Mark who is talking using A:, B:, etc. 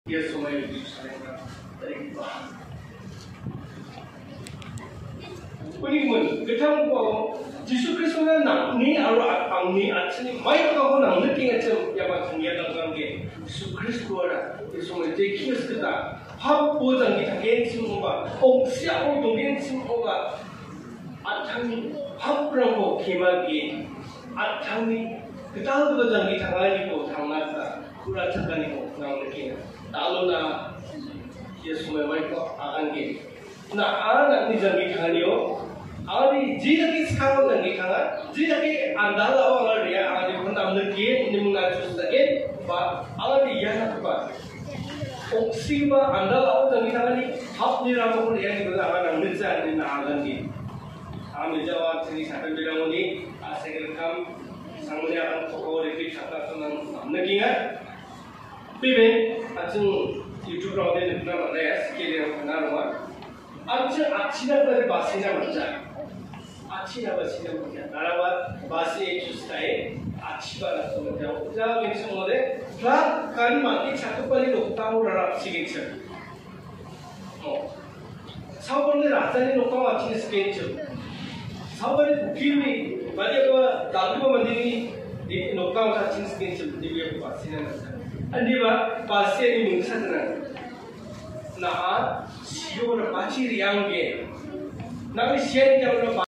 A: Dia semua itu saya dari bahan. Unimun kita mau Yesus Kristus nak ni aru ang ni atni mai ka ho nang niki ngacem ya ba thang ya dang ge Yesus Kristus ora Yesus mai je kius kita hab bo jang kita gen sim ba ong sia ong dong gen sim ba atang ni hab rang ho khema ge atang ni kita bo jang kita ngai ko thang na ta pura chakani ko nang niki lalu na Yesus mai ko akan ge na ana ni jang kita nio Ari jika kita sekarang lagi kangen, jika kita andala orang dia, ari pun tak mungkin ini mengacu sedikit, bah ari yang apa? Oksiba andala orang lagi kangen ni, hab ni ramu dia ni betul akan mengejar ni nak akan ni. Kami jawab sini satu bilang ni, asyik rekam, sanggup akan pokok repeat kata senang lagi kan? Bibe, acung YouTube orang ni pernah ada skill yang benar rumah. Acung acina pada bahasa macam. Achina basina mungkin. Narawa basi exercise achiba la somja. Uja gitu mode. Clar kan mati satu kali noktamu rara sigitcher. Oh. Saubonde rasani noktamu achine sketcher. Saubonde bukini bali apa dalu mandini di noktamu achine sketcher di dia basina nasa. Andi ba basi ini mungkin nah siapa baci riangge. Nabi siapa yang